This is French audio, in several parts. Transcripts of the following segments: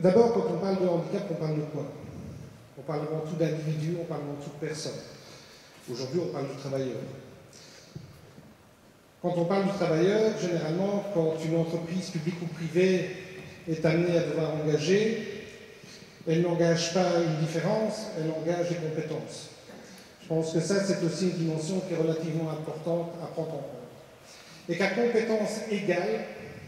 D'abord, quand on parle de handicap, on parle de quoi? On parle avant tout d'individus, on parle avant tout de personnes. Aujourd'hui, on parle du travailleur. Quand on parle du travailleur, généralement, quand une entreprise publique ou privée est amenée à devoir engager, elle n'engage pas une différence, elle engage des compétences. Je pense que ça, c'est aussi une dimension qui est relativement importante à prendre en compte. Et qu'à compétences égales,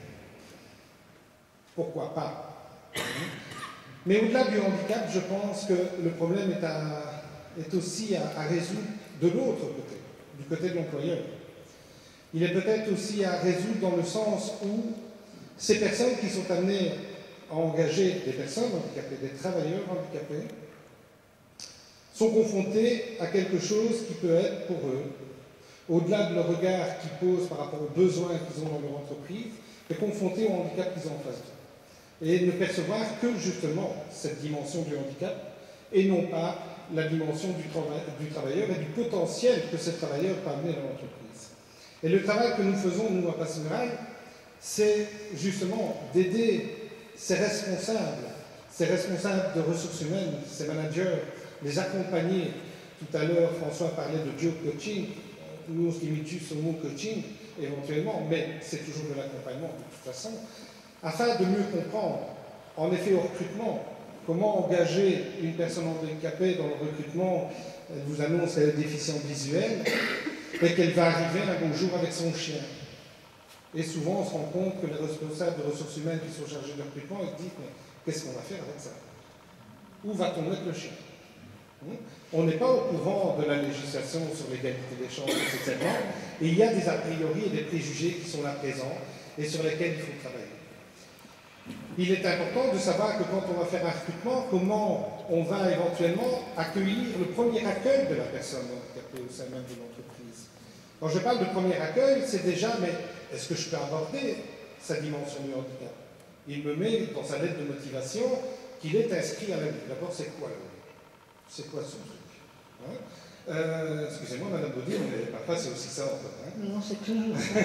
pourquoi pas? Mais au-delà du handicap, je pense que le problème est aussi à résoudre de l'autre côté, du côté de l'employeur. Il est peut-être aussi à résoudre dans le sens où ces personnes qui sont amenées à engager des personnes handicapées, des travailleurs handicapés, sont confrontés à quelque chose qui peut être pour eux, au-delà de leur regard qu'ils posent par rapport aux besoins qu'ils ont dans leur entreprise, mais confrontés au handicap qu'ils ont en face d'eux. Et ne percevoir que justement cette dimension du handicap et non pas la dimension du travailleur et du potentiel que ce travailleur peut amener dans l'entreprise. Et le travail que nous faisons, nous, à Place Muraille, c'est justement d'aider ces responsables de ressources humaines, ces managers, les accompagner. Tout à l'heure, François parlait de job coaching. Nous, on se limite juste au mot coaching, éventuellement, mais c'est toujours de l'accompagnement de toute façon, afin de mieux comprendre, en effet, au recrutement, comment engager une personne handicapée dans le recrutement. Elle vous annonce qu'elle est déficiente visuelle et qu'elle va arriver un beau jour avec son chien. Et souvent, on se rend compte que les responsables de ressources humaines qui sont chargés de recrutement, ils disent, mais qu'est-ce qu'on va faire avec ça? Où va-t-on mettre le chien? On n'est pas au courant de la législation sur l'égalité des chances, etc. Et il y a des a priori et des préjugés qui sont là présents et sur lesquels il faut travailler. Il est important de savoir que quand on va faire un recrutement, comment on va éventuellement accueillir le premier accueil de la personne handicapée au sein même de l'entreprise. Quand je parle de premier accueil, c'est déjà, mais est-ce que je peux aborder sa dimension du handicap? Il me met dans sa lettre de motivation qu'il est inscrit à la vie. D'abord, c'est quoi la vie? C'est quoi ce truc? Excusez-moi, Madame Baudier, mais parfois c'est aussi ça en fait. Non, c'est toujours ça.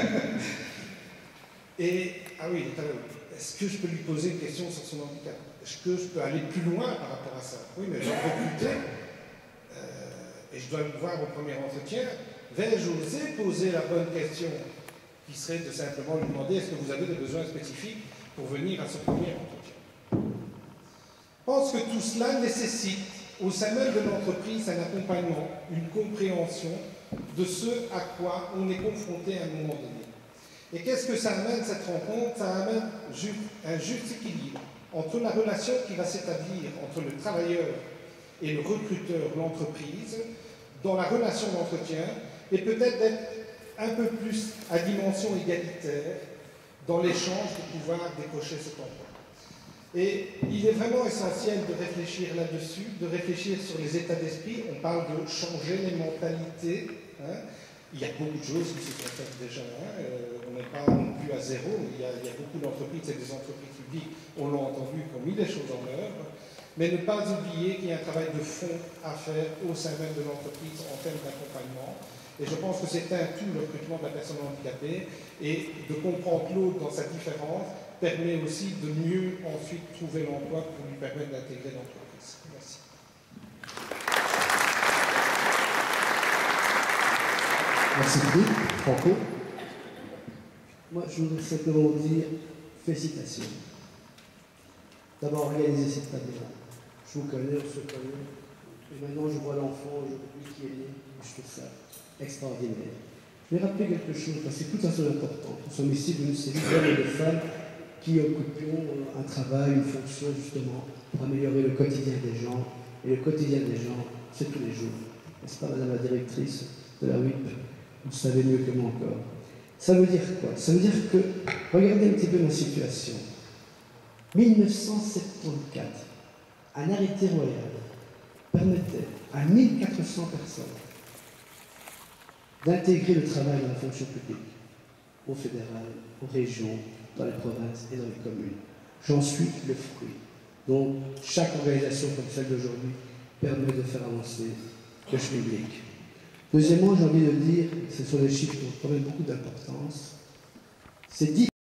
Et, ah oui, est-ce que je peux lui poser une question sur son handicap? Est-ce que je peux aller plus loin par rapport à ça? Oui, mais je dois recruter, et je dois le voir au premier entretien. Vais-je oser poser la bonne question, qui serait de simplement lui demander est-ce que vous avez des besoins spécifiques pour venir à ce premier entretien? Je pense que tout cela nécessite, au sein même de l'entreprise, un accompagnement, une compréhension de ce à quoi on est confronté à un moment donné. Et qu'est-ce que ça amène, cette rencontre? Ça amène un juste équilibre entre la relation qui va s'établir entre le travailleur et le recruteur, l'entreprise, dans la relation d'entretien, et peut-être d'être un peu plus à dimension égalitaire dans l'échange de pouvoir décrocher cet emploi. Et il est vraiment essentiel de réfléchir là-dessus, de réfléchir sur les états d'esprit. On parle de changer les mentalités. Il y a beaucoup de choses qui se sont faites déjà. On n'est pas non plus à zéro. Il y a beaucoup d'entreprises et des entreprises publiques, on l'a entendu, qui ont mis des choses en œuvre. Mais ne pas oublier qu'il y a un travail de fond à faire au sein même de l'entreprise en termes d'accompagnement. Et je pense que c'est un tout, le recrutement de la personne handicapée, et de comprendre l'autre dans sa différence permet aussi de mieux ensuite trouver l'emploi pour lui permettre d'intégrer l'entreprise. Merci. Merci beaucoup. Franco. Moi, je voudrais simplement dire félicitations. D'avoir organisé cette table-là. Je vous connais, on se connaît. Et maintenant, je vois l'enfant aujourd'hui qui est né. Je trouve ça extraordinaire. Je vais rappeler quelque chose, parce que c'est tout à fait important. Nous sommes ici d'une série d'hommes et de femmes qui occupions un travail, une fonction justement pour améliorer le quotidien des gens. Et le quotidien des gens, c'est tous les jours. N'est-ce pas, Madame la directrice de la WIP? Vous savez mieux que moi encore. Ça veut dire quoi? Ça veut dire que, regardez un petit peu ma situation. 1974, un arrêté royal permettait à 1400 personnes d'intégrer le travail dans la fonction publique, au fédéral, aux régions, dans les provinces et dans les communes. J'en suis le fruit. Donc, chaque organisation comme celle d'aujourd'hui permet de faire avancer le public. Deuxièmement, j'ai envie de dire, ce sont des chiffres qui ont quand même beaucoup d'importance, c'est 10